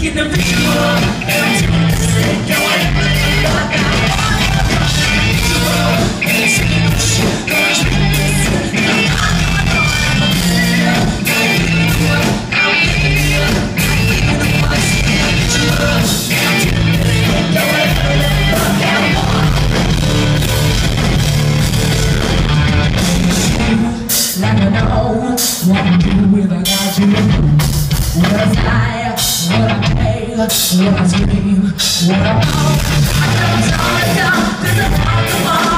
get the visual. Go like I know what I do without you. What I fly, what I pay, what I scream, what I know. I know it's all down, 'cause I walk the walk.